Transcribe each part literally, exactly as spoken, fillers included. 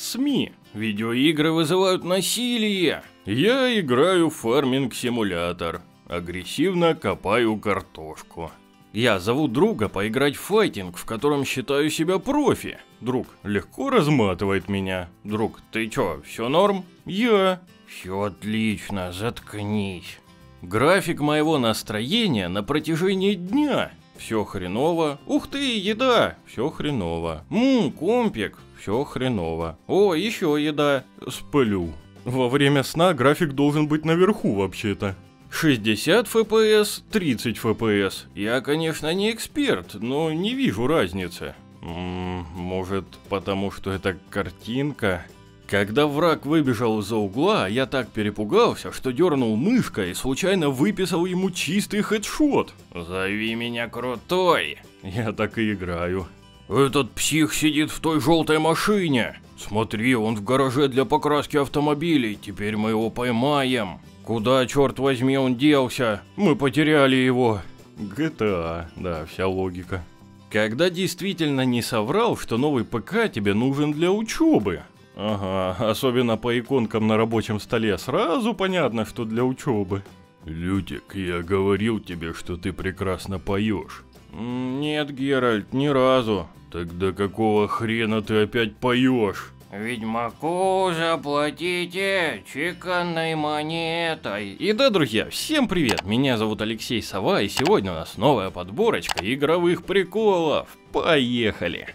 СМИ. Видеоигры вызывают насилие. Я играю в фарминг-симулятор. Агрессивно копаю картошку. Я зову друга поиграть в файтинг, в котором считаю себя профи. Друг легко разматывает меня. Друг, ты чё, все норм? Я. Все отлично, заткнись. График моего настроения на протяжении дня. Все хреново. Ух ты, еда. Все хреново. Ммм, компик. Все хреново. О, еще еда. Сплю. Во время сна график должен быть наверху вообще-то. шестьдесят эф пи эс, тридцать эф пи эс. Я, конечно, не эксперт, но не вижу разницы. М-м, может, потому что это картинка? Когда враг выбежал из-за угла, я так перепугался, что дернул мышкой и случайно выписал ему чистый хедшот. Зови меня крутой. Я так и играю. Этот псих сидит в той желтой машине. Смотри, он в гараже для покраски автомобилей. Теперь мы его поймаем. Куда, черт возьми, он делся? Мы потеряли его. джи ти эй, да, вся логика. Когда действительно не соврал, что новый ПК тебе нужен для учебы. Ага, особенно по иконкам на рабочем столе, сразу понятно, что для учебы. Лютик, я говорил тебе, что ты прекрасно поешь. Нет, Геральт, ни разу. Тогда какого хрена ты опять поешь? Ведьмаку заплатите чеканной монетой. И да, друзья, всем привет, меня зовут Алексей Сова, и сегодня у нас новая подборочка игровых приколов. Поехали!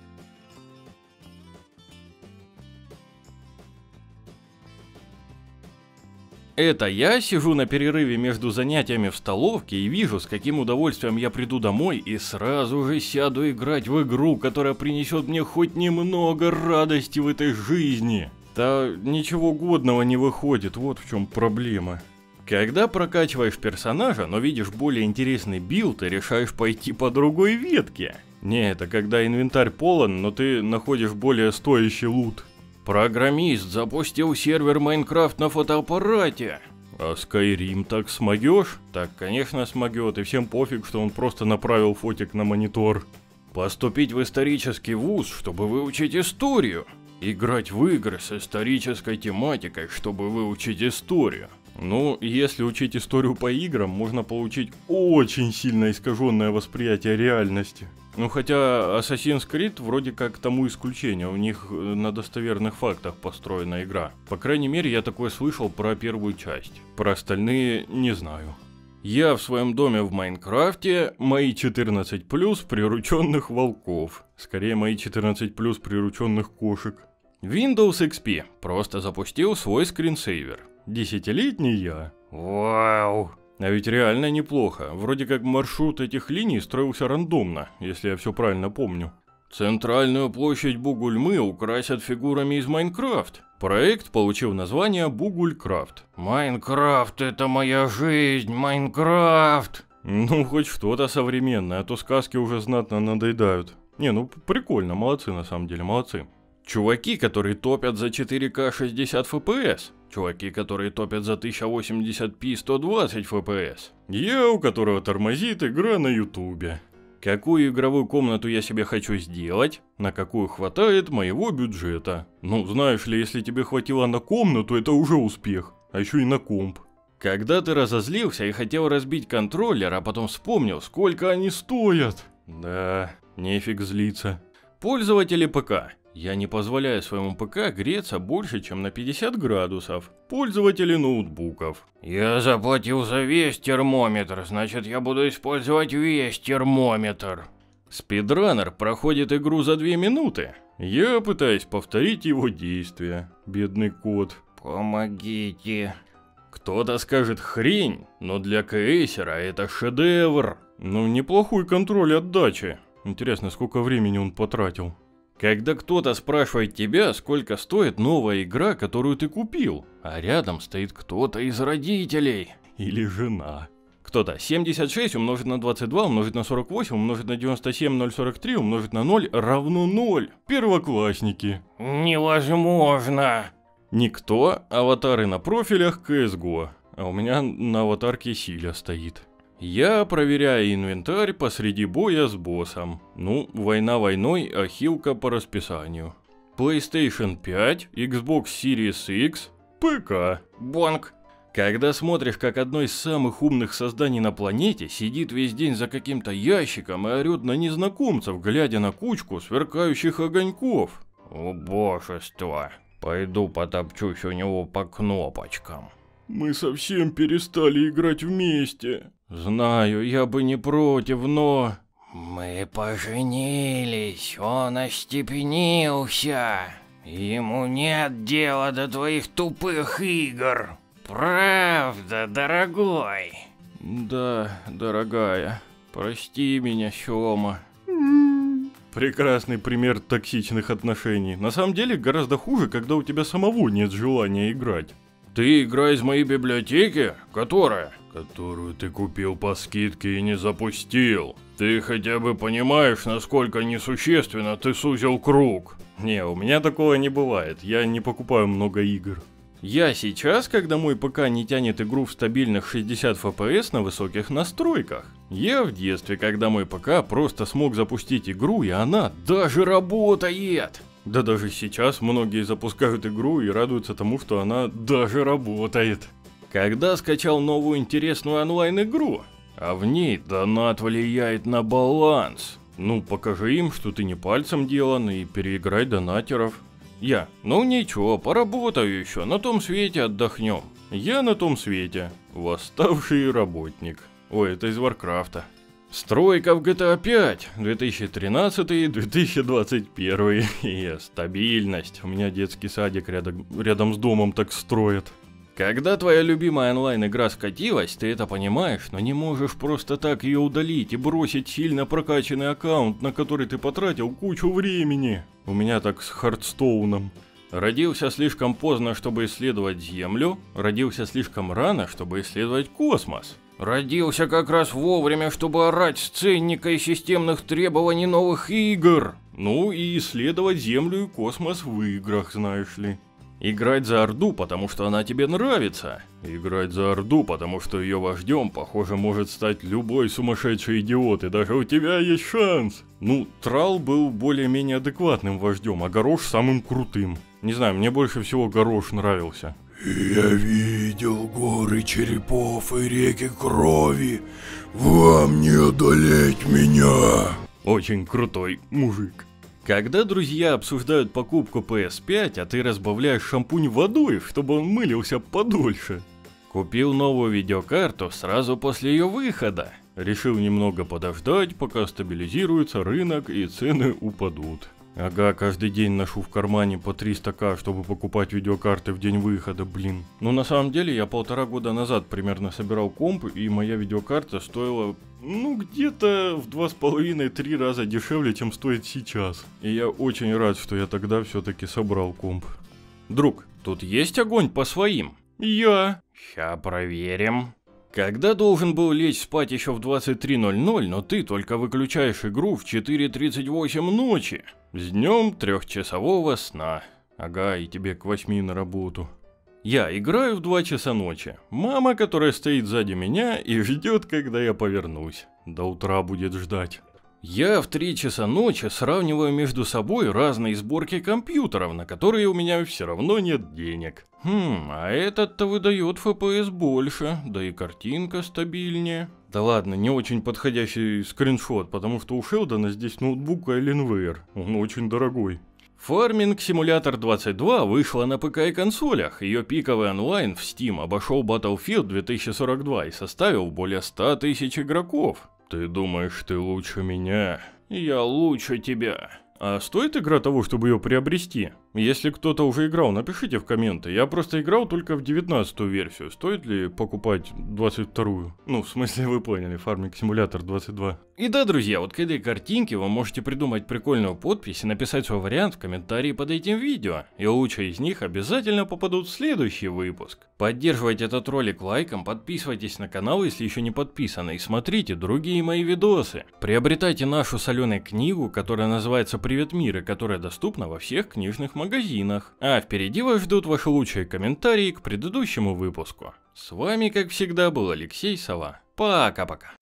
Это я сижу на перерыве между занятиями в столовке и вижу, с каким удовольствием я приду домой и сразу же сяду играть в игру, которая принесет мне хоть немного радости в этой жизни. Да ничего годного не выходит, вот в чем проблема. Когда прокачиваешь персонажа, но видишь более интересный билд и решаешь пойти по другой ветке. Не, это когда инвентарь полон, но ты находишь более стоящий лут. Программист запустил сервер Майнкрафт на фотоаппарате. А Skyrim так смогешь? Так, конечно, смогет, и всем пофиг, что он просто направил фотик на монитор. Поступить в исторический вуз, чтобы выучить историю. Играть в игры с исторической тематикой, чтобы выучить историю. Ну, если учить историю по играм, можно получить очень сильно искаженное восприятие реальности. Ну, хотя Assassin's Creed вроде как тому исключение, у них на достоверных фактах построена игра. По крайней мере, я такое слышал про первую часть. Про остальные не знаю. Я в своем доме в Майнкрафте, мои четырнадцать плюс прирученных волков. Скорее, мои четырнадцать плюс прирученных кошек. Windows икс пи просто запустил свой скринсейвер. Десятилетний я. Вау! А ведь реально неплохо. Вроде как маршрут этих линий строился рандомно, если я все правильно помню. Центральную площадь Бугульмы украсят фигурами из Майнкрафт. Проект получил название Бугулькрафт. Майнкрафт — это моя жизнь, Майнкрафт! Ну, хоть что-то современное, а то сказки уже знатно надоедают. Не, ну прикольно, молодцы на самом деле, молодцы. Чуваки, которые топят за четыре ка шестьдесят эф пи эс. Чуваки, которые топят за тысяча восемьдесят пи сто двадцать эф пи эс. Я, у которого тормозит игра на ютубе. Какую игровую комнату я себе хочу сделать, на какую хватает моего бюджета. Ну, знаешь ли, если тебе хватило на комнату, это уже успех. А еще и на комп. Когда ты разозлился и хотел разбить контроллер, а потом вспомнил, сколько они стоят. Да, нефиг злиться. Пользователи ПК. Я не позволяю своему ПК греться больше, чем на пятьдесят градусов. Пользователи ноутбуков. Я заплатил за весь термометр, значит я буду использовать весь термометр. Спидранер проходит игру за две минуты. Я пытаюсь повторить его действия. Бедный кот. Помогите. Кто-то скажет хрень, но для кейсера это шедевр. Ну, неплохой контроль отдачи. Интересно, сколько времени он потратил. Когда кто-то спрашивает тебя, сколько стоит новая игра, которую ты купил, а рядом стоит кто-то из родителей. Или жена. Кто-то семьдесят шесть умножить на двадцать два, умножить на сорок восемь, умножить на девяносто семь, ноль сорок три, умножить на ноль равно ноль. Первоклассники. Невозможно. Никто, аватары на профилях си эс го, а у меня на аватарке Силя стоит. Я проверяю инвентарь посреди боя с боссом. Ну, война войной, а хилка по расписанию. PlayStation пять, Xbox Series X, ПК. Бонг. Когда смотришь, как одно из самых умных созданий на планете сидит весь день за каким-то ящиком и орёт на незнакомцев, глядя на кучку сверкающих огоньков. Убожество. Пойду потопчусь у него по кнопочкам. Мы совсем перестали играть вместе. Знаю, я бы не против, но... Мы поженились, он остепенился. Ему нет дела до твоих тупых игр. Правда, дорогой? Да, дорогая. Прости меня, Сёма. Прекрасный пример токсичных отношений. На самом деле гораздо хуже, когда у тебя самого нет желания играть. Ты игра из моей библиотеки? Которая? Которую ты купил по скидке и не запустил. Ты хотя бы понимаешь, насколько несущественно ты сузил круг? Не, у меня такого не бывает. Я не покупаю много игр. Я сейчас, когда мой ПК не тянет игру в стабильных шестьдесят эф пи эс на высоких настройках. Я в детстве, когда мой ПК просто смог запустить игру, и она даже работает. Да даже сейчас многие запускают игру и радуются тому, что она даже работает. Когда скачал новую интересную онлайн-игру, а в ней донат влияет на баланс. Ну, покажи им, что ты не пальцем делан, и переиграй донатеров. Я, ну ничего, поработаю еще, на том свете отдохнем. Я на том свете, восставший работник. Ой, это из Варкрафта. Стройка в джи ти эй пять, две тысячи тринадцатый — две тысячи двадцать первый. И стабильность, у меня детский садик рядом, рядом с домом так строят. Когда твоя любимая онлайн-игра скатилась, ты это понимаешь, но не можешь просто так ее удалить и бросить сильно прокачанный аккаунт, на который ты потратил кучу времени. У меня так с Хардстоуном. Родился слишком поздно, чтобы исследовать Землю, родился слишком рано, чтобы исследовать космос. Родился как раз вовремя, чтобы орать с ценника и системных требований новых игр. Ну и исследовать Землю и космос в играх, знаешь ли. Играть за Орду, потому что она тебе нравится. Играть за Орду, потому что ее вождем, похоже, может стать любой сумасшедший идиот, и даже у тебя есть шанс. Ну, Трал был более-менее адекватным вождем, а Горош самым крутым. Не знаю, мне больше всего Горош нравился. Я видел горы черепов и реки крови. Вам не одолеть меня. Очень крутой мужик. Когда друзья обсуждают покупку пи эс пять, а ты разбавляешь шампунь водой, чтобы он мылился подольше. Купил новую видеокарту сразу после ее выхода. Решил немного подождать, пока стабилизируется рынок и цены упадут. Ага, каждый день ношу в кармане по триста ка, чтобы покупать видеокарты в день выхода, блин. Но на самом деле я полтора года назад примерно собирал комп, и моя видеокарта стоила, ну, где-то в два с половиной — три раза дешевле, чем стоит сейчас. И я очень рад, что я тогда все-таки собрал комп. Друг, тут есть огонь по своим? Я. Ща проверим. Когда должен был лечь спать еще в двадцать три ноль ноль, но ты только выключаешь игру в четыре тридцать восемь ночи. С днем трехчасового сна. Ага, и тебе к восьми на работу. Я играю в два часа ночи. Мама, которая стоит сзади меня и ждет, когда я повернусь. До утра будет ждать. Я в три часа ночи сравниваю между собой разные сборки компьютеров, на которые у меня все равно нет денег. Хм, а этот-то выдает эф пи эс больше, да и картинка стабильнее. Да ладно, не очень подходящий скриншот, потому что у Шелдона здесь ноутбук Alienware, он очень дорогой. Farming Simulator двадцать два вышла на ПК и консолях, ее пиковый онлайн в Steam обошел Battlefield две тысячи сорок два и составил более ста тысяч игроков. Ты думаешь, ты лучше меня? Я лучше тебя. А стоит игра того, чтобы ее приобрести? Если кто-то уже играл, напишите в комменты. Я просто играл только в девятнадцатую версию. Стоит ли покупать двадцать вторую? Ну, в смысле, вы поняли, Farming Simulator двадцать два. И да, друзья, вот к этой картинке вы можете придумать прикольную подпись и написать свой вариант в комментарии под этим видео. И лучшие из них обязательно попадут в следующий выпуск. Поддерживайте этот ролик лайком, подписывайтесь на канал, если еще не подписаны, и смотрите другие мои видосы. Приобретайте нашу с Аленой книгу, которая называется «Привет, мир», и которая доступна во всех книжных магазинах. А впереди вас ждут ваши лучшие комментарии к предыдущему выпуску. С вами, как всегда, был Алексей Сова. Пока-пока.